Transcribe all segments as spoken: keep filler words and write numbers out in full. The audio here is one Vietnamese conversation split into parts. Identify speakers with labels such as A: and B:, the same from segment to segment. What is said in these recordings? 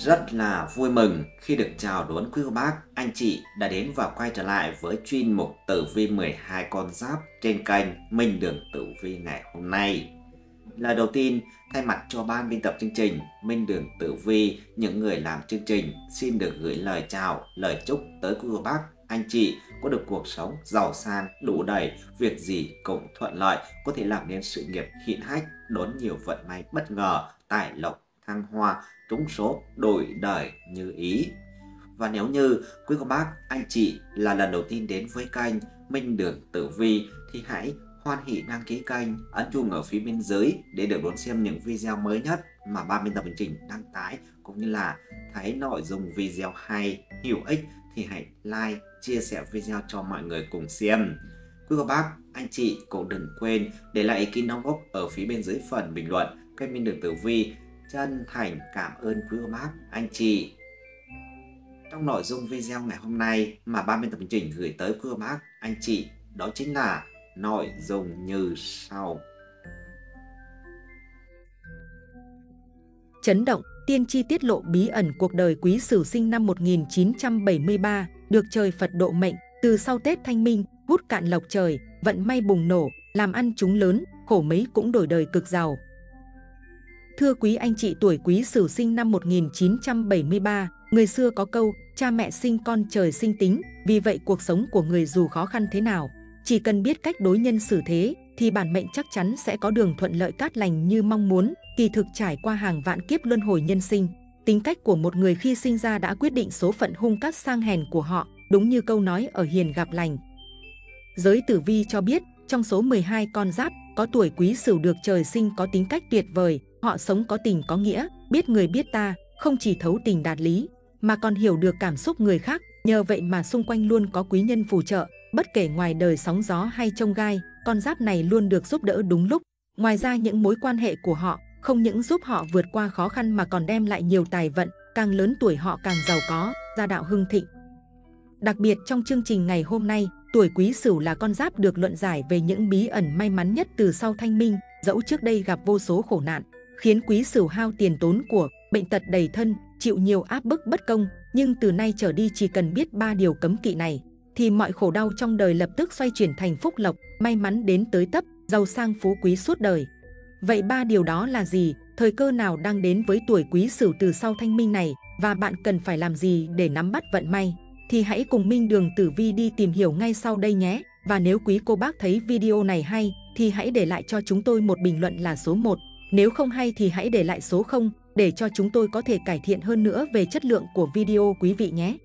A: Rất là vui mừng khi được chào đón quý cô bác, anh chị đã đến và quay trở lại với chuyên mục tử vi mười hai con giáp trên kênh Minh Đường Tử Vi ngày hôm nay. Lời đầu tiên, thay mặt cho ban biên tập chương trình Minh Đường Tử Vi, những người làm chương trình xin được gửi lời chào, lời chúc tới quý cô bác, anh chị có được cuộc sống giàu sang, đủ đầy, việc gì cũng thuận lợi, có thể làm nên sự nghiệp hiển hách, đón nhiều vận may bất ngờ, tài lộc, thăng hoa, trúng số, đổi đời như ý. Và nếu như quý cô bác, anh chị là lần đầu tiên đến với kênh Minh Đường Tử Vi thì hãy hoan hỉ đăng ký kênh, ấn chuông ở phía bên dưới để được đón xem những video mới nhất mà ban biên tập chương trình đăng tải, cũng như là thấy nội dung video hay, hữu ích thì hãy like, chia sẻ video cho mọi người cùng xem. Quý cô bác, anh chị cũng đừng quên để lại ý kiến đóng góp ở phía bên dưới phần bình luận. Kênh Minh Đường Tử Vi chân thành cảm ơn quý cô bác, anh chị. Trong nội dung video ngày hôm nay mà ban biên tập chương trình gửi tới quý cô bác, anh chị, đó chính là nội dung như sau.
B: Chấn động, tiên tri tiết lộ bí ẩn cuộc đời Quý Sửu sinh năm một nghìn chín trăm bảy mươi ba, được trời Phật độ mệnh, từ sau Tết Thanh Minh, hút cạn lộc trời, vận may bùng nổ, làm ăn trúng lớn, khổ mấy cũng đổi đời cực giàu. Thưa quý anh chị, tuổi Quý Sửu sinh năm một nghìn chín trăm bảy mươi ba, người xưa có câu, cha mẹ sinh con trời sinh tính, vì vậy cuộc sống của người dù khó khăn thế nào, chỉ cần biết cách đối nhân xử thế, thì bản mệnh chắc chắn sẽ có đường thuận lợi cát lành như mong muốn. Kỳ thực trải qua hàng vạn kiếp luân hồi nhân sinh, tính cách của một người khi sinh ra đã quyết định số phận hung cát sang hèn của họ, đúng như câu nói ở hiền gặp lành. Giới tử vi cho biết, trong số mười hai con giáp, có tuổi Quý Sửu được trời sinh có tính cách tuyệt vời, họ sống có tình có nghĩa, biết người biết ta, không chỉ thấu tình đạt lý, mà còn hiểu được cảm xúc người khác, nhờ vậy mà xung quanh luôn có quý nhân phù trợ, bất kể ngoài đời sóng gió hay chông gai, con giáp này luôn được giúp đỡ đúng lúc. Ngoài ra những mối quan hệ của họ không những giúp họ vượt qua khó khăn mà còn đem lại nhiều tài vận, càng lớn tuổi họ càng giàu có, gia đạo hưng thịnh. Đặc biệt trong chương trình ngày hôm nay, tuổi Quý Sửu là con giáp được luận giải về những bí ẩn may mắn nhất từ sau Thanh Minh, dẫu trước đây gặp vô số khổ nạn, khiến Quý Sửu hao tiền tốn của, bệnh tật đầy thân, chịu nhiều áp bức bất công, nhưng từ nay trở đi chỉ cần biết ba điều cấm kỵ này, thì mọi khổ đau trong đời lập tức xoay chuyển thành phúc lộc, may mắn đến tới tấp, giàu sang phú quý suốt đời. Vậy ba điều đó là gì? Thời cơ nào đang đến với tuổi Quý Sửu từ sau Thanh Minh này, và bạn cần phải làm gì để nắm bắt vận may? Thì hãy cùng Minh Đường Tử Vi đi tìm hiểu ngay sau đây nhé. Và nếu quý cô bác thấy video này hay thì hãy để lại cho chúng tôi một bình luận là số một. Nếu không hay thì hãy để lại số không để cho chúng tôi có thể cải thiện hơn nữa về chất lượng của video quý vị nhé.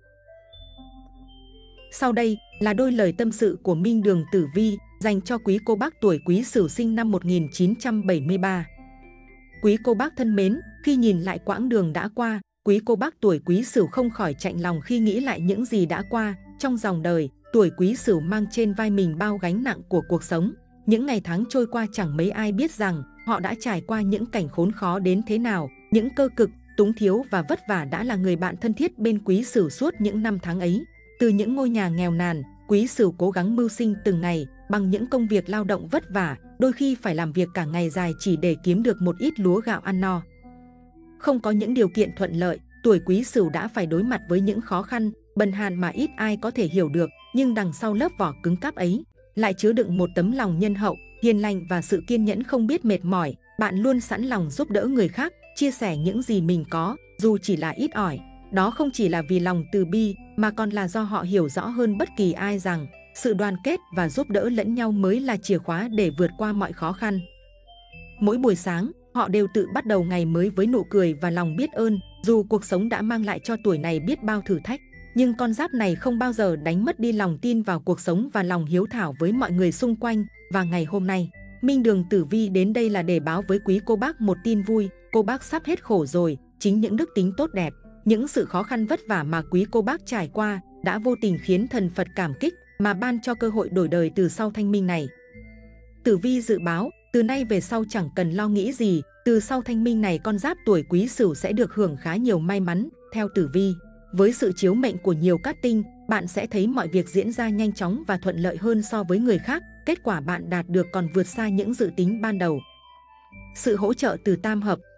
B: Sau đây là đôi lời tâm sự của Minh Đường Tử Vi dành cho quý cô bác tuổi Quý Sửu sinh năm một nghìn chín trăm bảy mươi ba. Quý cô bác thân mến, khi nhìn lại quãng đường đã qua, quý cô bác tuổi Quý Sửu không khỏi chạnh lòng khi nghĩ lại những gì đã qua. Trong dòng đời, tuổi Quý Sửu mang trên vai mình bao gánh nặng của cuộc sống. Những ngày tháng trôi qua chẳng mấy ai biết rằng họ đã trải qua những cảnh khốn khó đến thế nào. Những cơ cực, túng thiếu và vất vả đã là người bạn thân thiết bên Quý Sửu suốt những năm tháng ấy. Từ những ngôi nhà nghèo nàn, Quý Sửu cố gắng mưu sinh từng ngày bằng những công việc lao động vất vả, đôi khi phải làm việc cả ngày dài chỉ để kiếm được một ít lúa gạo ăn no. Không có những điều kiện thuận lợi, tuổi Quý Sửu đã phải đối mặt với những khó khăn, bần hàn mà ít ai có thể hiểu được, nhưng đằng sau lớp vỏ cứng cáp ấy lại chứa đựng một tấm lòng nhân hậu, hiền lành và sự kiên nhẫn không biết mệt mỏi. Bạn luôn sẵn lòng giúp đỡ người khác, chia sẻ những gì mình có, dù chỉ là ít ỏi. Đó không chỉ là vì lòng từ bi, mà còn là do họ hiểu rõ hơn bất kỳ ai rằng sự đoàn kết và giúp đỡ lẫn nhau mới là chìa khóa để vượt qua mọi khó khăn. Mỗi buổi sáng, họ đều tự bắt đầu ngày mới với nụ cười và lòng biết ơn. Dù cuộc sống đã mang lại cho tuổi này biết bao thử thách, nhưng con giáp này không bao giờ đánh mất đi lòng tin vào cuộc sống và lòng hiếu thảo với mọi người xung quanh. Và ngày hôm nay, Minh Đường Tử Vi đến đây là để báo với quý cô bác một tin vui. Cô bác sắp hết khổ rồi. Chính những đức tính tốt đẹp, những sự khó khăn vất vả mà quý cô bác trải qua đã vô tình khiến thần Phật cảm kích mà ban cho cơ hội đổi đời từ sau Thanh Minh này. Tử vi dự báo, từ nay về sau chẳng cần lo nghĩ gì, từ sau Thanh Minh này con giáp tuổi Quý Sửu sẽ được hưởng khá nhiều may mắn. Theo tử vi, với sự chiếu mệnh của nhiều cát tinh, bạn sẽ thấy mọi việc diễn ra nhanh chóng và thuận lợi hơn so với người khác. Kết quả bạn đạt được còn vượt xa những dự tính ban đầu. Sự hỗ trợ từ tam hợp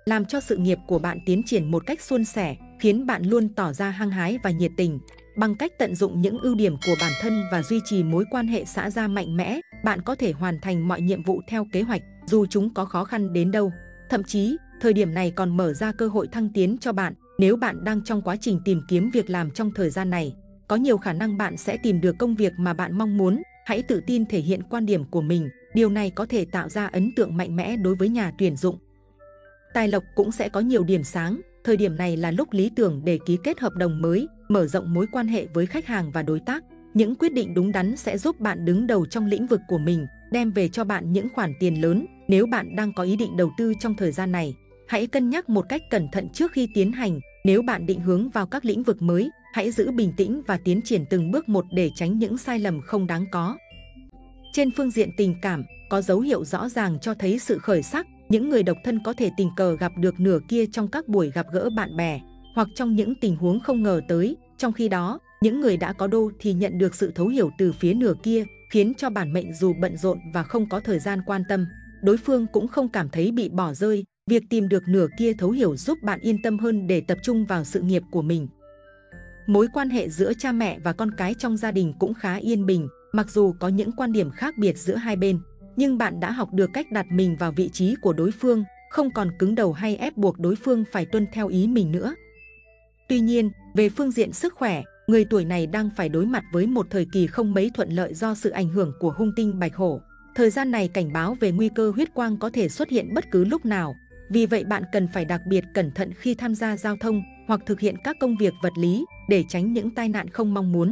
B: làm cho sự nghiệp của bạn tiến triển một cách suôn sẻ, khiến bạn luôn tỏ ra hăng hái và nhiệt tình. Bằng cách tận dụng những ưu điểm của bản thân và duy trì mối quan hệ xã giao mạnh mẽ, bạn có thể hoàn thành mọi nhiệm vụ theo kế hoạch, dù chúng có khó khăn đến đâu. Thậm chí, thời điểm này còn mở ra cơ hội thăng tiến cho bạn. Nếu bạn đang trong quá trình tìm kiếm việc làm trong thời gian này, có nhiều khả năng bạn sẽ tìm được công việc mà bạn mong muốn. Hãy tự tin thể hiện quan điểm của mình. Điều này có thể tạo ra ấn tượng mạnh mẽ đối với nhà tuyển dụng. Tài lộc cũng sẽ có nhiều điểm sáng. Thời điểm này là lúc lý tưởng để ký kết hợp đồng mới, mở rộng mối quan hệ với khách hàng và đối tác. Những quyết định đúng đắn sẽ giúp bạn đứng đầu trong lĩnh vực của mình, đem về cho bạn những khoản tiền lớn. Nếu bạn đang có ý định đầu tư trong thời gian này, hãy cân nhắc một cách cẩn thận trước khi tiến hành. Nếu bạn định hướng vào các lĩnh vực mới, hãy giữ bình tĩnh và tiến triển từng bước một để tránh những sai lầm không đáng có. Trên phương diện tình cảm, có dấu hiệu rõ ràng cho thấy sự khởi sắc. Những người độc thân có thể tình cờ gặp được nửa kia trong các buổi gặp gỡ bạn bè, hoặc trong những tình huống không ngờ tới. Trong khi đó, những người đã có đô thì nhận được sự thấu hiểu từ phía nửa kia, khiến cho bản mệnh dù bận rộn và không có thời gian quan tâm, đối phương cũng không cảm thấy bị bỏ rơi. Việc tìm được nửa kia thấu hiểu giúp bạn yên tâm hơn để tập trung vào sự nghiệp của mình. Mối quan hệ giữa cha mẹ và con cái trong gia đình cũng khá yên bình, mặc dù có những quan điểm khác biệt giữa hai bên, nhưng bạn đã học được cách đặt mình vào vị trí của đối phương, không còn cứng đầu hay ép buộc đối phương phải tuân theo ý mình nữa. Tuy nhiên, về phương diện sức khỏe, người tuổi này đang phải đối mặt với một thời kỳ không mấy thuận lợi do sự ảnh hưởng của hung tinh bạch hổ. Thời gian này cảnh báo về nguy cơ huyết quang có thể xuất hiện bất cứ lúc nào. Vì vậy bạn cần phải đặc biệt cẩn thận khi tham gia giao thông hoặc thực hiện các công việc vật lý để tránh những tai nạn không mong muốn.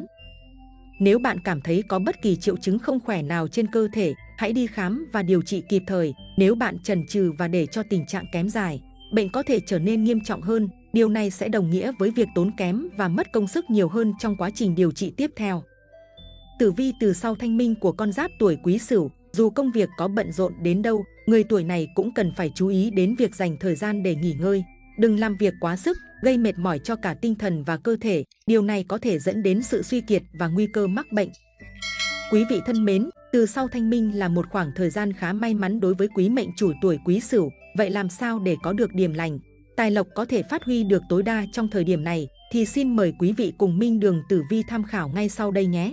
B: Nếu bạn cảm thấy có bất kỳ triệu chứng không khỏe nào trên cơ thể, hãy đi khám và điều trị kịp thời. Nếu bạn chần chừ và để cho tình trạng kém dài, bệnh có thể trở nên nghiêm trọng hơn. Điều này sẽ đồng nghĩa với việc tốn kém và mất công sức nhiều hơn trong quá trình điều trị tiếp theo. Tử vi từ sau thanh minh của con giáp tuổi Quý Sửu. Dù công việc có bận rộn đến đâu, người tuổi này cũng cần phải chú ý đến việc dành thời gian để nghỉ ngơi. Đừng làm việc quá sức, gây mệt mỏi cho cả tinh thần và cơ thể. Điều này có thể dẫn đến sự suy kiệt và nguy cơ mắc bệnh. Quý vị thân mến, từ sau thanh minh là một khoảng thời gian khá may mắn đối với quý mệnh chủ tuổi Quý Sửu. Vậy làm sao để có được điểm lành, tài lộc có thể phát huy được tối đa trong thời điểm này? Thì xin mời quý vị cùng Minh Đường Tử Vi tham khảo ngay sau đây nhé.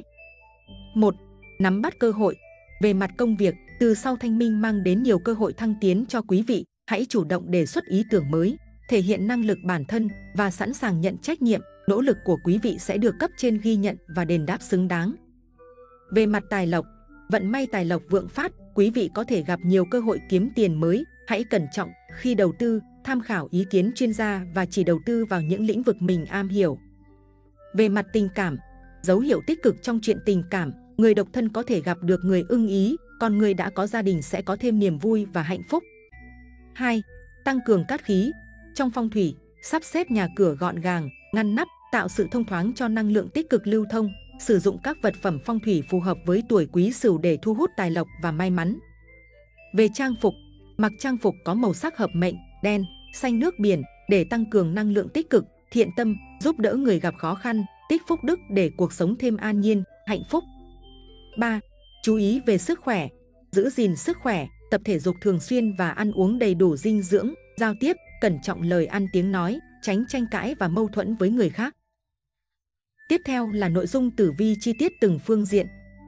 B: một. Nắm bắt cơ hội. Về mặt công việc, từ sau thanh minh mang đến nhiều cơ hội thăng tiến cho quý vị. Hãy chủ động đề xuất ý tưởng mới, thể hiện năng lực bản thân và sẵn sàng nhận trách nhiệm. Nỗ lực của quý vị sẽ được cấp trên ghi nhận và đền đáp xứng đáng. Về mặt tài lộc, vận may tài lộc vượng phát, quý vị có thể gặp nhiều cơ hội kiếm tiền mới. Hãy cẩn trọng khi đầu tư, tham khảo ý kiến chuyên gia và chỉ đầu tư vào những lĩnh vực mình am hiểu. Về mặt tình cảm, dấu hiệu tích cực trong chuyện tình cảm, người độc thân có thể gặp được người ưng ý, còn người đã có gia đình sẽ có thêm niềm vui và hạnh phúc. hai. Tăng cường cát khí. Trong phong thủy, sắp xếp nhà cửa gọn gàng, ngăn nắp, tạo sự thông thoáng cho năng lượng tích cực lưu thông. Sử dụng các vật phẩm phong thủy phù hợp với tuổi Quý Sửu để thu hút tài lộc và may mắn. Về trang phục, mặc trang phục có màu sắc hợp mệnh, đen, xanh nước biển để tăng cường năng lượng tích cực, thiện tâm, giúp đỡ người gặp khó khăn, tích phúc đức để cuộc sống thêm an nhiên, hạnh phúc. ba. Chú ý về sức khỏe. Giữ gìn sức khỏe, tập thể dục thường xuyên và ăn uống đầy đủ dinh dưỡng, giao tiếp, cẩn trọng lời ăn tiếng nói, tránh tranh cãi và mâu thuẫn với người khác. Tiếp theo là nội dung tử vi chi tiết từng phương diện.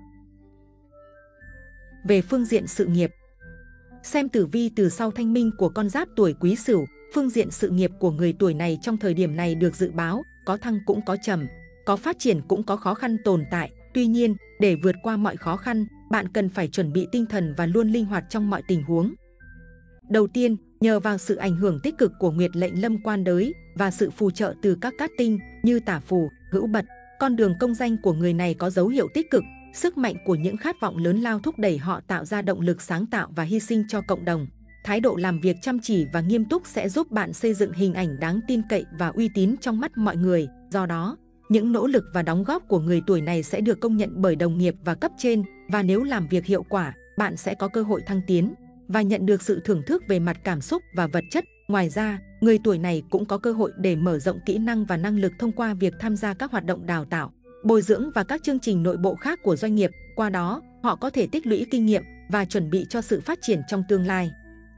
B: Về phương diện sự nghiệp, xem tử vi từ sau thanh minh của con giáp tuổi Quý Sửu. Phương diện sự nghiệp của người tuổi này trong thời điểm này được dự báo, có thăng cũng có trầm, có phát triển cũng có khó khăn tồn tại. Tuy nhiên, để vượt qua mọi khó khăn, bạn cần phải chuẩn bị tinh thần và luôn linh hoạt trong mọi tình huống. Đầu tiên, nhờ vào sự ảnh hưởng tích cực của Nguyệt lệnh lâm quan đới và sự phù trợ từ các cát tinh như tả phù, hữu bật, con đường công danh của người này có dấu hiệu tích cực. Sức mạnh của những khát vọng lớn lao thúc đẩy họ tạo ra động lực sáng tạo và hy sinh cho cộng đồng. Thái độ làm việc chăm chỉ và nghiêm túc sẽ giúp bạn xây dựng hình ảnh đáng tin cậy và uy tín trong mắt mọi người. Do đó, những nỗ lực và đóng góp của người tuổi này sẽ được công nhận bởi đồng nghiệp và cấp trên. Và nếu làm việc hiệu quả, bạn sẽ có cơ hội thăng tiến và nhận được sự thưởng thức về mặt cảm xúc và vật chất. Ngoài ra, người tuổi này cũng có cơ hội để mở rộng kỹ năng và năng lực thông qua việc tham gia các hoạt động đào tạo, bồi dưỡng và các chương trình nội bộ khác của doanh nghiệp. Qua đó, họ có thể tích lũy kinh nghiệm và chuẩn bị cho sự phát triển trong tương lai.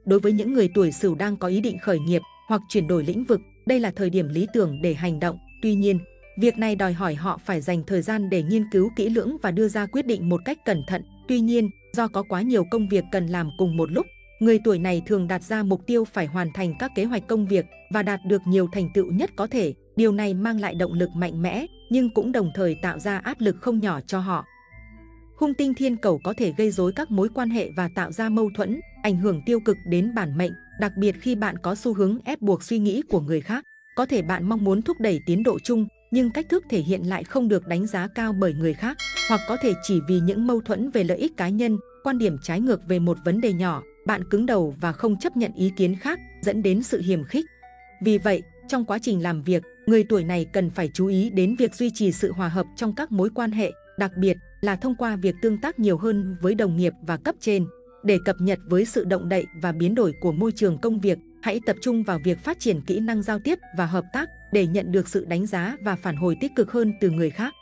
B: đối với những người tuổi Sửu đang có ý định khởi nghiệp hoặc chuyển đổi lĩnh vực, đây là thời điểm lý tưởng để hành động. Tuy nhiên, việc này đòi hỏi họ phải dành thời gian để nghiên cứu kỹ lưỡng và đưa ra quyết định một cách cẩn thận. Tuy nhiên, do có quá nhiều công việc cần làm cùng một lúc, người tuổi này thường đặt ra mục tiêu phải hoàn thành các kế hoạch công việc và đạt được nhiều thành tựu nhất có thể. Điều này mang lại động lực mạnh mẽ, nhưng cũng đồng thời tạo ra áp lực không nhỏ cho họ. Hung tinh thiên cẩu có thể gây rối các mối quan hệ và tạo ra mâu thuẫn, ảnh hưởng tiêu cực đến bản mệnh, đặc biệt khi bạn có xu hướng ép buộc suy nghĩ của người khác. Có thể bạn mong muốn thúc đẩy tiến độ chung, nhưng cách thức thể hiện lại không được đánh giá cao bởi người khác, hoặc có thể chỉ vì những mâu thuẫn về lợi ích cá nhân, quan điểm trái ngược về một vấn đề nhỏ, bạn cứng đầu và không chấp nhận ý kiến khác, dẫn đến sự hiềm khích. Vì vậy, trong quá trình làm việc, người tuổi này cần phải chú ý đến việc duy trì sự hòa hợp trong các mối quan hệ, đặc biệt là thông qua việc tương tác nhiều hơn với đồng nghiệp và cấp trên. Để cập nhật với sự động đậy và biến đổi của môi trường công việc, hãy tập trung vào việc phát triển kỹ năng giao tiếp và hợp tác để nhận được sự đánh giá và phản hồi tích cực hơn từ người khác.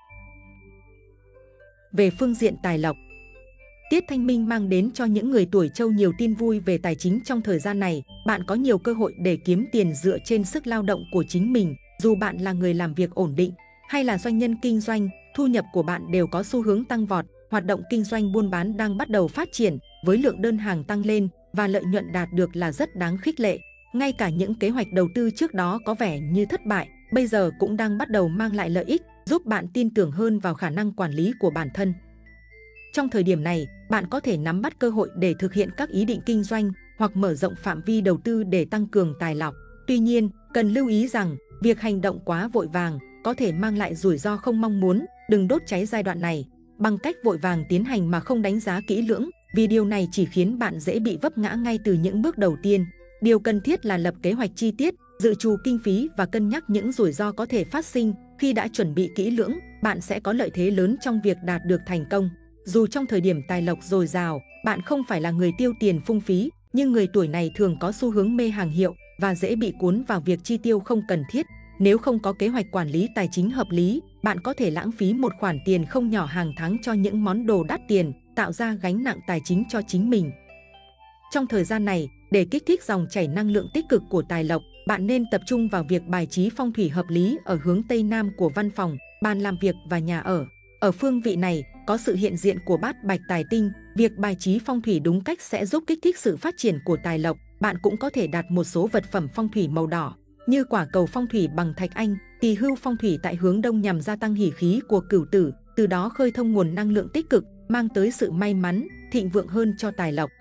B: Về phương diện tài lộc, Tiết Thanh Minh mang đến cho những người tuổi Trâu nhiều tin vui về tài chính trong thời gian này. Bạn có nhiều cơ hội để kiếm tiền dựa trên sức lao động của chính mình. Dù bạn là người làm việc ổn định hay là doanh nhân kinh doanh, thu nhập của bạn đều có xu hướng tăng vọt. Hoạt động kinh doanh buôn bán đang bắt đầu phát triển, với lượng đơn hàng tăng lên và lợi nhuận đạt được là rất đáng khích lệ. Ngay cả những kế hoạch đầu tư trước đó có vẻ như thất bại, bây giờ cũng đang bắt đầu mang lại lợi ích, giúp bạn tin tưởng hơn vào khả năng quản lý của bản thân. Trong thời điểm này, bạn có thể nắm bắt cơ hội để thực hiện các ý định kinh doanh hoặc mở rộng phạm vi đầu tư để tăng cường tài lộc. Tuy nhiên, cần lưu ý rằng, việc hành động quá vội vàng có thể mang lại rủi ro không mong muốn. Đừng đốt cháy giai đoạn này bằng cách vội vàng tiến hành mà không đánh giá kỹ lưỡng, vì điều này chỉ khiến bạn dễ bị vấp ngã ngay từ những bước đầu tiên. Điều cần thiết là lập kế hoạch chi tiết, dự trù kinh phí và cân nhắc những rủi ro có thể phát sinh. Khi đã chuẩn bị kỹ lưỡng, bạn sẽ có lợi thế lớn trong việc đạt được thành công. Dù trong thời điểm tài lộc dồi dào, bạn không phải là người tiêu tiền phung phí, nhưng người tuổi này thường có xu hướng mê hàng hiệu và dễ bị cuốn vào việc chi tiêu không cần thiết. Nếu không có kế hoạch quản lý tài chính hợp lý, bạn có thể lãng phí một khoản tiền không nhỏ hàng tháng cho những món đồ đắt tiền, tạo ra gánh nặng tài chính cho chính mình. Trong thời gian này, để kích thích dòng chảy năng lượng tích cực của tài lộc, bạn nên tập trung vào việc bài trí phong thủy hợp lý ở hướng Tây Nam của văn phòng, bàn làm việc và nhà ở. Ở phương vị này, có sự hiện diện của bát bạch tài tinh, việc bài trí phong thủy đúng cách sẽ giúp kích thích sự phát triển của tài lộc. Bạn cũng có thể đặt một số vật phẩm phong thủy màu đỏ, như quả cầu phong thủy bằng thạch anh, tỳ hưu phong thủy tại hướng đông nhằm gia tăng hỷ khí của cửu tử, từ đó khơi thông nguồn năng lượng tích cực, mang tới sự may mắn, thịnh vượng hơn cho tài lộc.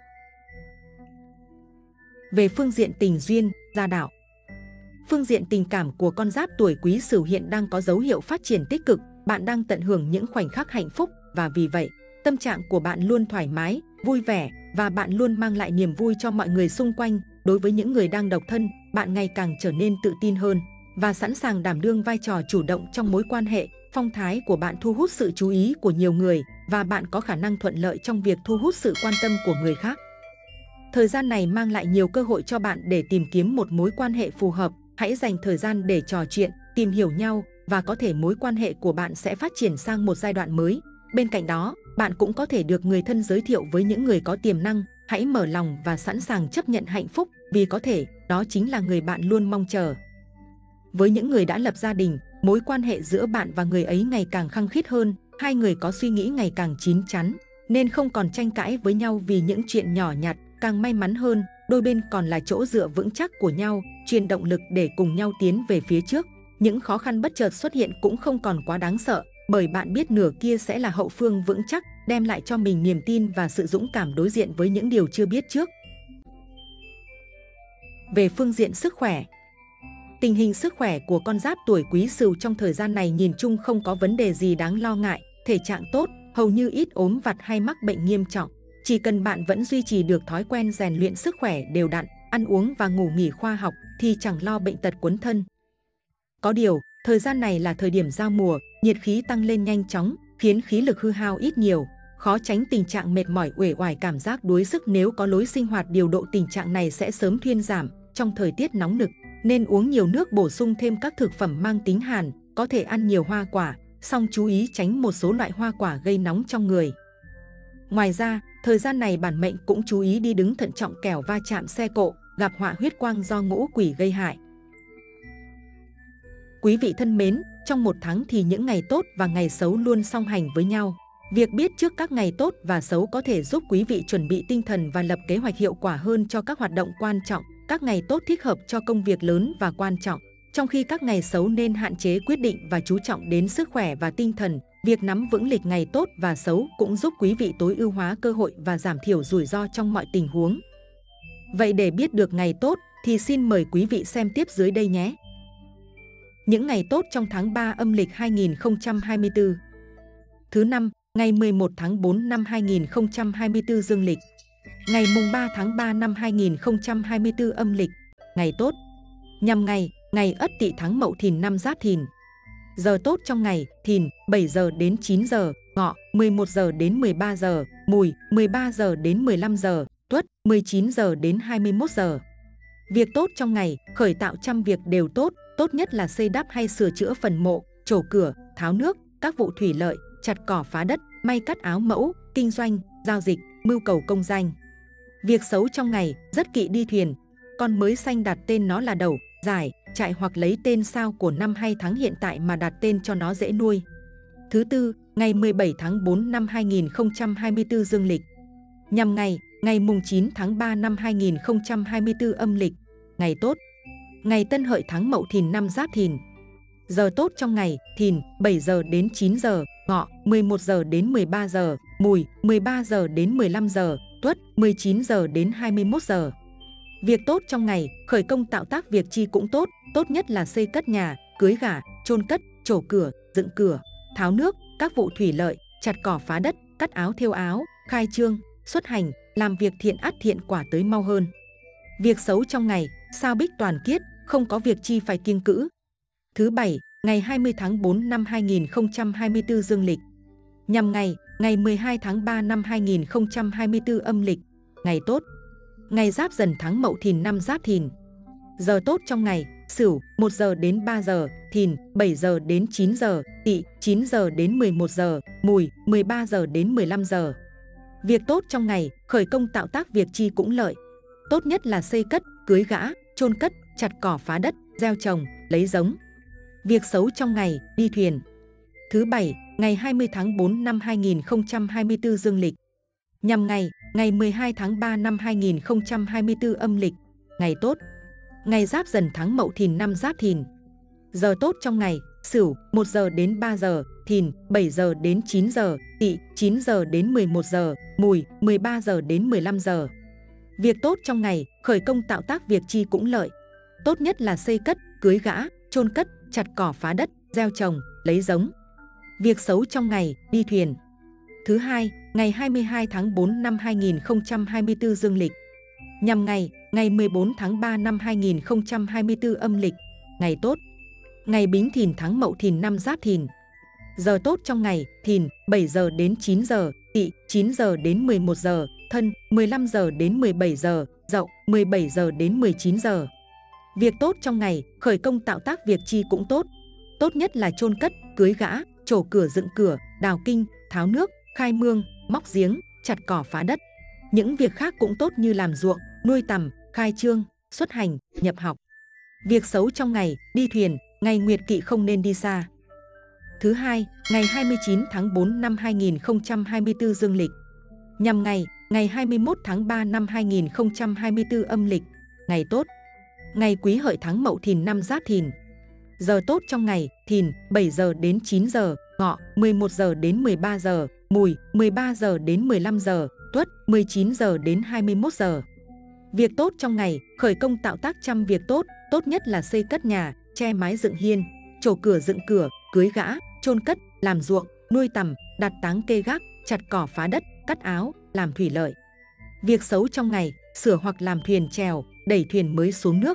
B: Về phương diện tình duyên, gia đạo, phương diện tình cảm của con giáp tuổi Quý Sửu hiện đang có dấu hiệu phát triển tích cực. Bạn đang tận hưởng những khoảnh khắc hạnh phúc và vì vậy, tâm trạng của bạn luôn thoải mái, vui vẻ và bạn luôn mang lại niềm vui cho mọi người xung quanh. Đối với những người đang độc thân, bạn ngày càng trở nên tự tin hơn và sẵn sàng đảm đương vai trò chủ động trong mối quan hệ. Phong thái của bạn thu hút sự chú ý của nhiều người và bạn có khả năng thuận lợi trong việc thu hút sự quan tâm của người khác. Thời gian này mang lại nhiều cơ hội cho bạn để tìm kiếm một mối quan hệ phù hợp. Hãy dành thời gian để trò chuyện, tìm hiểu nhau và có thể mối quan hệ của bạn sẽ phát triển sang một giai đoạn mới. Bên cạnh đó, bạn cũng có thể được người thân giới thiệu với những người có tiềm năng. Hãy mở lòng và sẵn sàng chấp nhận hạnh phúc, vì có thể đó chính là người bạn luôn mong chờ. Với những người đã lập gia đình, mối quan hệ giữa bạn và người ấy ngày càng khăng khít hơn. Hai người có suy nghĩ ngày càng chín chắn, nên không còn tranh cãi với nhau vì những chuyện nhỏ nhặt. Càng may mắn hơn, đôi bên còn là chỗ dựa vững chắc của nhau, truyền động lực để cùng nhau tiến về phía trước. Những khó khăn bất chợt xuất hiện cũng không còn quá đáng sợ, bởi bạn biết nửa kia sẽ là hậu phương vững chắc, đem lại cho mình niềm tin và sự dũng cảm đối diện với những điều chưa biết trước. Về phương diện sức khỏe, tình hình sức khỏe của con giáp tuổi Quý Sửu trong thời gian này nhìn chung không có vấn đề gì đáng lo ngại, thể trạng tốt, hầu như ít ốm vặt hay mắc bệnh nghiêm trọng. Chỉ cần bạn vẫn duy trì được thói quen rèn luyện sức khỏe đều đặn, ăn uống và ngủ nghỉ khoa học thì chẳng lo bệnh tật quấn thân. Có điều, thời gian này là thời điểm giao mùa, nhiệt khí tăng lên nhanh chóng, khiến khí lực hư hao ít nhiều, khó tránh tình trạng mệt mỏi uể oải cảm giác đuối sức. Nếu có lối sinh hoạt điều độ, tình trạng này sẽ sớm thuyên giảm. Trong thời tiết nóng nực, nên uống nhiều nước, bổ sung thêm các thực phẩm mang tính hàn, có thể ăn nhiều hoa quả, song chú ý tránh một số loại hoa quả gây nóng trong người. Ngoài ra, thời gian này bản mệnh cũng chú ý đi đứng thận trọng kẻo va chạm xe cộ, gặp họa huyết quang do ngũ quỷ gây hại. Quý vị thân mến, trong một tháng thì những ngày tốt và ngày xấu luôn song hành với nhau. Việc biết trước các ngày tốt và xấu có thể giúp quý vị chuẩn bị tinh thần và lập kế hoạch hiệu quả hơn cho các hoạt động quan trọng. Các ngày tốt thích hợp cho công việc lớn và quan trọng, trong khi các ngày xấu nên hạn chế quyết định và chú trọng đến sức khỏe và tinh thần. Việc nắm vững lịch ngày tốt và xấu cũng giúp quý vị tối ưu hóa cơ hội và giảm thiểu rủi ro trong mọi tình huống. Vậy để biết được ngày tốt thì xin mời quý vị xem tiếp dưới đây nhé. Những ngày tốt trong tháng ba âm lịch hai nghìn không trăm hai mươi tư. Thứ năm, ngày mười một tháng tư năm hai nghìn không trăm hai mươi tư dương lịch. Ngày mùng ba tháng ba năm hai nghìn không trăm hai mươi tư âm lịch. Ngày tốt. Nhằm ngày, ngày Ất Tỵ tháng Mậu Thìn năm Giáp Thìn. Giờ tốt trong ngày: Thìn bảy giờ đến chín giờ, Ngọ mười một giờ đến mười ba giờ, Mùi mười ba giờ đến mười lăm giờ, Tuất mười chín giờ đến hai mươi mốt giờ. Việc tốt trong ngày: khởi tạo trăm việc đều tốt, tốt nhất là xây đắp hay sửa chữa phần mộ, trổ cửa, tháo nước, các vụ thủy lợi, chặt cỏ phá đất, may cắt áo mẫu, kinh doanh, giao dịch, mưu cầu công danh. Việc xấu trong ngày: rất kỵ đi thuyền, con mới sanh đặt tên nó là Đẩu, Giải, Trại hoặc lấy tên sao của năm hay tháng hiện tại mà đặt tên cho nó dễ nuôi. Thứ tư, ngày mười bảy tháng tư năm hai nghìn không trăm hai mươi tư dương lịch. Nhằm ngày, ngày mùng chín tháng ba năm hai nghìn không trăm hai mươi tư âm lịch. Ngày tốt. Ngày Tân Hợi tháng Mậu Thìn năm Giáp Thìn. Giờ tốt trong ngày: Thìn bảy giờ đến chín giờ, Ngọ mười một giờ đến mười ba giờ, Mùi mười ba giờ đến mười lăm giờ, Tuất mười chín giờ đến hai mươi mốt giờ. Việc tốt trong ngày: khởi công tạo tác việc chi cũng tốt, tốt nhất là xây cất nhà, cưới gả, chôn cất, trổ cửa, dựng cửa, tháo nước, các vụ thủy lợi, chặt cỏ phá đất, cắt áo thêu áo, khai trương, xuất hành, làm việc thiện ắt thiện quả tới mau hơn. Việc xấu trong ngày: sao Bích toàn kiết, không có việc chi phải kiêng cữ. Thứ bảy, ngày hai mươi tháng tư năm hai nghìn không trăm hai mươi tư dương lịch. Nhằm ngày, ngày mười hai tháng ba năm hai nghìn không trăm hai mươi tư âm lịch. Ngày tốt. Ngày Giáp Dần tháng Mậu Thìn năm Giáp Thìn. Giờ tốt trong ngày: Sửu một giờ đến ba giờ, Thìn bảy giờ đến chín giờ, Tỵ chín giờ đến mười một giờ, Mùi mười ba giờ đến mười lăm giờ. Việc tốt trong ngày: khởi công tạo tác việc chi cũng lợi, tốt nhất là xây cất, cưới gã, chôn cất, chặt cỏ phá đất, gieo trồng, lấy giống. Việc xấu trong ngày: đi thuyền. Thứ bảy, ngày hai mươi tháng tư năm hai nghìn không trăm hai mươi tư dương lịch. Nhằm ngày, ngày mười hai tháng ba năm hai nghìn không trăm hai mươi tư âm lịch. Ngày tốt. Ngày Giáp Dần tháng Mậu Thìn năm Giáp Thìn. Giờ tốt trong ngày: Sửu một giờ đến ba giờ, Thìn bảy giờ đến chín giờ, Tỵ chín giờ đến mười một giờ, Mùi mười ba giờ đến mười lăm giờ. Việc tốt trong ngày: khởi công tạo tác việc chi cũng lợi, tốt nhất là xây cất, cưới gã, chôn cất, chặt cỏ phá đất, gieo trồng, lấy giống. Việc xấu trong ngày: đi thuyền. Thứ hai, ngày hai mươi hai tháng tư năm hai nghìn không trăm hai mươi tư dương lịch. Nhằm ngày, ngày mười bốn tháng ba năm hai nghìn không trăm hai mươi tư âm lịch. Ngày tốt. Ngày Bính Thìn tháng Mậu Thìn năm Giáp Thìn. Giờ tốt trong ngày: Thìn bảy giờ đến chín giờ, Tỵ chín giờ đến mười một giờ, Thân mười lăm giờ đến mười bảy giờ, Dậu mười bảy giờ đến mười chín giờ. Việc tốt trong ngày: khởi công tạo tác việc chi cũng tốt, tốt nhất là chôn cất, cưới gã, trổ cửa dựng cửa, đào kinh, tháo nước, khai mương, móc giếng, chặt cỏ phá đất. Những việc khác cũng tốt như làm ruộng, nuôi tầm, khai trương, xuất hành, nhập học. Việc xấu trong ngày: đi thuyền, ngày Nguyệt Kỵ không nên đi xa. Thứ hai, ngày hai mươi chín tháng tư năm hai nghìn không trăm hai mươi tư dương lịch. Nhằm ngày, ngày hai mươi mốt tháng ba năm hai nghìn không trăm hai mươi tư âm lịch. Ngày tốt. Ngày Quý Hợi tháng Mậu Thìn năm Giáp Thìn. Giờ tốt trong ngày: Thìn bảy giờ đến chín giờ, Ngọ mười một giờ đến mười ba giờ, Mùi mười ba giờ đến mười lăm giờ, Tuất mười chín giờ đến hai mươi mốt giờ. Việc tốt trong ngày: khởi công tạo tác trăm việc tốt, tốt nhất là xây cất nhà, che mái dựng hiên, trổ cửa dựng cửa, cưới gã, chôn cất, làm ruộng, nuôi tầm, đặt táng kê gác, chặt cỏ phá đất, cắt áo, làm thủy lợi. Việc xấu trong ngày: sửa hoặc làm thuyền chèo, đẩy thuyền mới xuống nước.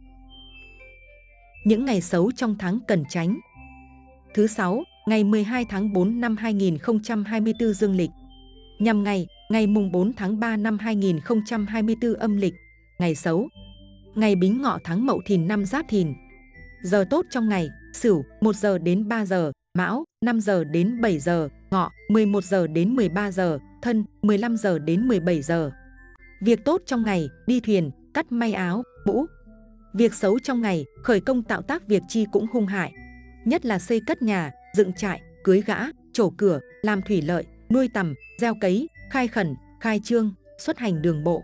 B: Những ngày xấu trong tháng cần tránh. Thứ sáu, ngày mười hai tháng tư năm hai nghìn không trăm hai mươi tư dương lịch. Nhằm ngày, ngày mùng bốn tháng ba năm hai nghìn không trăm hai mươi tư âm lịch. Ngày xấu. Ngày Bính Ngọ tháng Mậu Thìn năm Giáp Thìn. Giờ tốt trong ngày: Sửu một giờ đến ba giờ, Mão năm giờ đến bảy giờ, Ngọ mười một giờ đến mười ba giờ, Thân mười lăm giờ đến mười bảy giờ. Việc tốt trong ngày, đi thuyền, cắt may áo, mũ. Việc xấu trong ngày, khởi công tạo tác việc chi cũng hung hại. Nhất là xây cất nhà, dựng trại, cưới gã, trổ cửa, làm thủy lợi, nuôi tầm, gieo cấy, khai khẩn, khai trương, xuất hành đường bộ.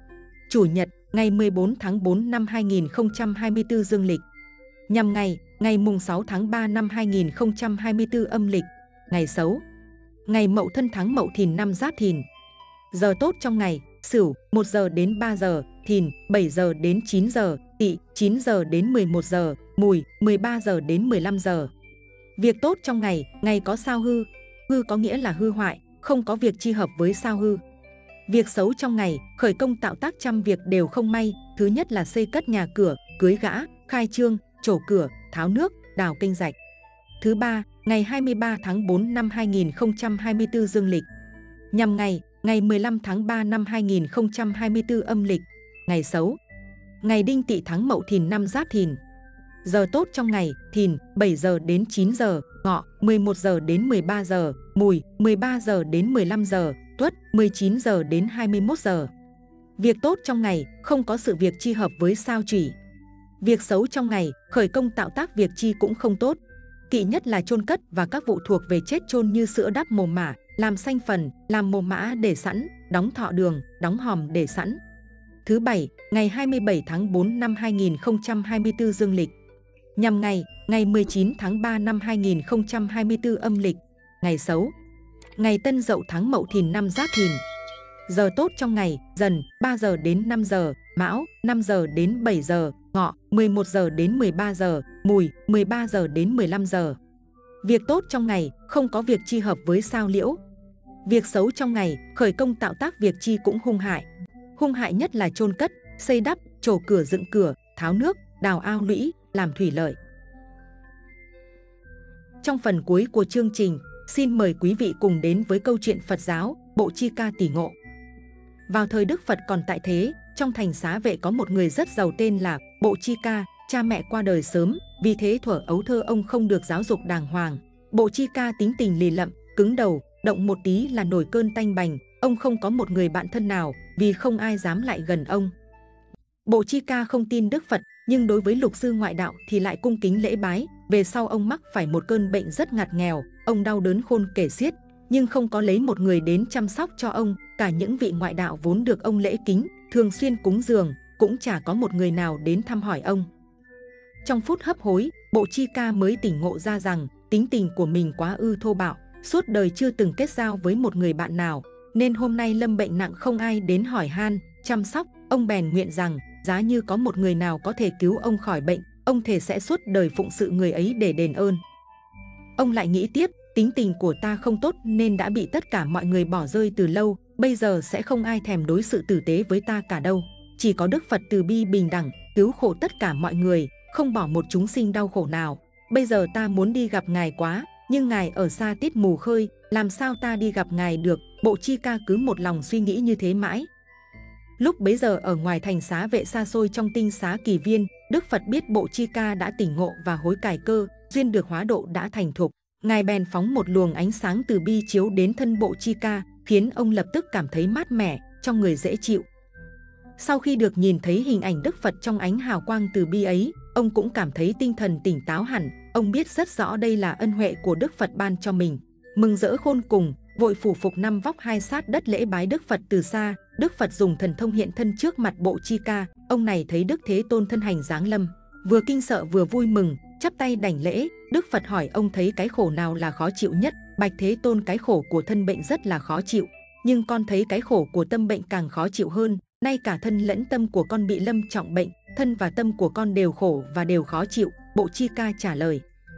B: Chủ nhật, ngày mười bốn tháng tư năm hai nghìn không trăm hai mươi tư dương lịch. Nhằm ngày, ngày mùng sáu tháng ba năm hai nghìn không trăm hai mươi tư âm lịch. Ngày xấu, ngày Mậu Thân tháng Mậu Thìn năm Giáp Thìn. Giờ tốt trong ngày, Sửu một giờ đến ba giờ, Thìn bảy giờ đến chín giờ, Tỵ chín giờ đến mười một giờ, Mùi mười ba giờ đến mười lăm giờ. Việc tốt trong ngày, ngày có sao hư. Hư có nghĩa là hư hoại, không có việc chi hợp với sao hư. Việc xấu trong ngày, khởi công tạo tác trăm việc đều không may. Thứ nhất là xây cất nhà cửa, cưới gã, khai trương, trổ cửa, tháo nước, đào kênh rạch. Thứ ba, ngày hai mươi ba tháng tư năm hai nghìn không trăm hai mươi tư dương lịch. Nhằm ngày, ngày mười lăm tháng ba năm hai nghìn không trăm hai mươi tư âm lịch. Ngày xấu, ngày Đinh Tỵ tháng Mậu Thìn năm Giáp Thìn. Giờ tốt trong ngày, Thìn bảy giờ đến chín giờ, Ngọ mười một giờ đến mười ba giờ, Mùi mười ba giờ đến mười lăm giờ, Tuất mười chín giờ đến hai mươi mốt giờ. Việc tốt trong ngày, không có sự việc chi hợp với sao Chủy. Việc xấu trong ngày, khởi công tạo tác việc chi cũng không tốt. Kỵ nhất là chôn cất và các vụ thuộc về chết chôn như sữa đắp mồ mả, làm sanh phần, làm mồ mã để sẵn, đóng thọ đường, đóng hòm để sẵn. Thứ bảy, ngày hai mươi bảy tháng tư năm hai nghìn không trăm hai mươi tư dương lịch. Nhằm ngày, ngày mười chín tháng ba năm hai nghìn không trăm hai mươi tư âm lịch. Ngày xấu, ngày Tân Dậu tháng Mậu Thìn năm Giáp Thìn. Giờ tốt trong ngày, Dần ba giờ đến năm giờ, Mão năm giờ đến bảy giờ, Ngọ mười một giờ đến mười ba giờ, Mùi mười ba giờ đến mười lăm giờ. Việc tốt trong ngày, không có việc chi hợp với sao Liễu. Việc xấu trong ngày, khởi công tạo tác việc chi cũng hung hại. Hung hại nhất là chôn cất, xây đắp, trổ cửa dựng cửa, tháo nước, đào ao lũy, làm thủy lợi. Trong phần cuối của chương trình, xin mời quý vị cùng đến với câu chuyện Phật giáo, Bộ Chi Ca Tỷ Ngộ. Vào thời Đức Phật còn tại thế, trong thành Xá Vệ có một người rất giàu tên là Bộ Chi Ca, cha mẹ qua đời sớm, vì thế thuở ấu thơ ông không được giáo dục đàng hoàng. Bộ Chi Ca tính tình lì lậm, cứng đầu, động một tí là nổi cơn tanh bành, ông không có một người bạn thân nào, vì không ai dám lại gần ông. Bộ Chi Ca không tin Đức Phật, nhưng đối với lục sư ngoại đạo thì lại cung kính lễ bái. Về sau ông mắc phải một cơn bệnh rất ngặt nghèo, ông đau đớn khôn kể xiết, nhưng không có lấy một người đến chăm sóc cho ông. Cả những vị ngoại đạo vốn được ông lễ kính, thường xuyên cúng dường, cũng chả có một người nào đến thăm hỏi ông. Trong phút hấp hối, Bộ Chi Ca mới tỉnh ngộ ra rằng tính tình của mình quá ư thô bạo, suốt đời chưa từng kết giao với một người bạn nào, nên hôm nay lâm bệnh nặng không ai đến hỏi han, chăm sóc. Ông bèn nguyện rằng giá như có một người nào có thể cứu ông khỏi bệnh, ông thề sẽ suốt đời phụng sự người ấy để đền ơn. Ông lại nghĩ tiếp, tính tình của ta không tốt nên đã bị tất cả mọi người bỏ rơi từ lâu, bây giờ sẽ không ai thèm đối xử tử tế với ta cả đâu. Chỉ có Đức Phật từ bi bình đẳng, cứu khổ tất cả mọi người, không bỏ một chúng sinh đau khổ nào. Bây giờ ta muốn đi gặp ngài quá, nhưng ngài ở xa Tiết Mù Khơi, làm sao ta đi gặp ngài được? Bộ Chi Ca cứ một lòng suy nghĩ như thế mãi. Lúc bấy giờ ở ngoài thành Xá Vệ xa xôi trong tinh xá Kỳ Viên, Đức Phật biết Bộ Chi Ca đã tỉnh ngộ và hối cải cơ, duyên được hóa độ đã thành thục. Ngài bèn phóng một luồng ánh sáng từ bi chiếu đến thân Bộ Chi Ca, khiến ông lập tức cảm thấy mát mẻ, trong người dễ chịu. Sau khi được nhìn thấy hình ảnh Đức Phật trong ánh hào quang từ bi ấy, ông cũng cảm thấy tinh thần tỉnh táo hẳn. Ông biết rất rõ đây là ân huệ của Đức Phật ban cho mình. Mừng rỡ khôn cùng, vội phủ phục năm vóc hai sát đất lễ bái Đức Phật từ xa. Đức Phật dùng thần thông hiện thân trước mặt Bộ Chi Ca. Ông này thấy Đức Thế Tôn thân hành giáng lâm, vừa kinh sợ vừa vui mừng, chắp tay đảnh lễ. Đức Phật hỏi ông thấy cái khổ nào là khó chịu nhất? Bạch Thế Tôn, cái khổ của thân bệnh rất là khó chịu, nhưng con thấy cái khổ của tâm bệnh càng khó chịu hơn. Nay cả thân lẫn tâm của con bị lâm trọng bệnh, thân và tâm của con đều khổ và đều khó chịu. Bộ Chi Ca trả lời.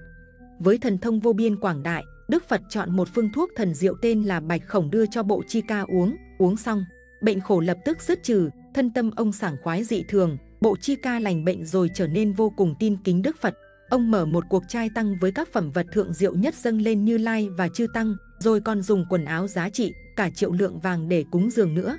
B: Với thần thông vô biên quảng đại, Đức Phật chọn một phương thuốc thần diệu tên là Bạch Khổng đưa cho Bộ Chi Ca uống. Uống xong, bệnh khổ lập tức dứt trừ, thân tâm ông sảng khoái dị thường. Bộ Chi Ca lành bệnh rồi trở nên vô cùng tin kính Đức Phật. Ông mở một cuộc trai tăng với các phẩm vật thượng diệu nhất dâng lên Như Lai và Chư Tăng, rồi còn dùng quần áo giá trị cả triệu lượng vàng để cúng dường nữa.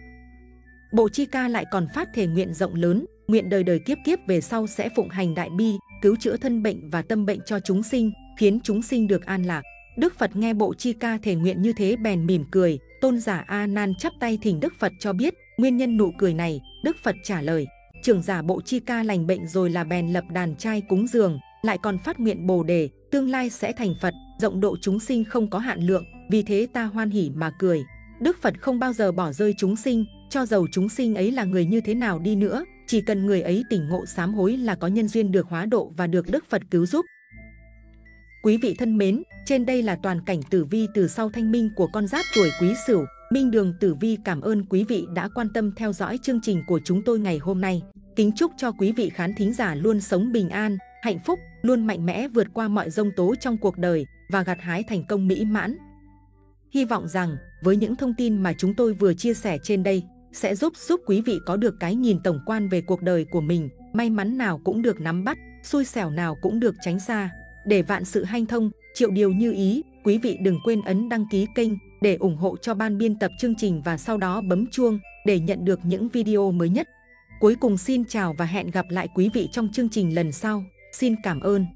B: Bộ Chi Ca lại còn phát thề nguyện rộng lớn, nguyện đời đời kiếp kiếp về sau sẽ phụng hành đại bi, cứu chữa thân bệnh và tâm bệnh cho chúng sinh, khiến chúng sinh được an lạc. Đức Phật nghe Bộ Chi Ca thể nguyện như thế bèn mỉm cười. Tôn giả A Nan chắp tay thỉnh Đức Phật cho biết nguyên nhân nụ cười này. Đức Phật trả lời: trưởng giả Bộ Chi Ca lành bệnh rồi là bèn lập đàn trai cúng dường, lại còn phát nguyện Bồ đề, tương lai sẽ thành Phật, rộng độ chúng sinh không có hạn lượng, vì thế ta hoan hỉ mà cười. Đức Phật không bao giờ bỏ rơi chúng sinh, cho dầu chúng sinh ấy là người như thế nào đi nữa, chỉ cần người ấy tỉnh ngộ sám hối là có nhân duyên được hóa độ và được Đức Phật cứu giúp. Quý vị thân mến, trên đây là toàn cảnh tử vi từ sau thanh minh của con giáp tuổi Quý Sửu. Minh Đường Tử Vi cảm ơn quý vị đã quan tâm theo dõi chương trình của chúng tôi ngày hôm nay. Kính chúc cho quý vị khán thính giả luôn sống bình an, hạnh phúc, luôn mạnh mẽ vượt qua mọi giông tố trong cuộc đời và gặt hái thành công mỹ mãn. Hy vọng rằng với những thông tin mà chúng tôi vừa chia sẻ trên đây sẽ giúp giúp quý vị có được cái nhìn tổng quan về cuộc đời của mình, may mắn nào cũng được nắm bắt, xui xẻo nào cũng được tránh xa. Để vạn sự hanh thông, triệu điều như ý, quý vị đừng quên ấn đăng ký kênh để ủng hộ cho ban biên tập chương trình và sau đó bấm chuông để nhận được những video mới nhất. Cuối cùng xin chào và hẹn gặp lại quý vị trong chương trình lần sau. Xin cảm ơn.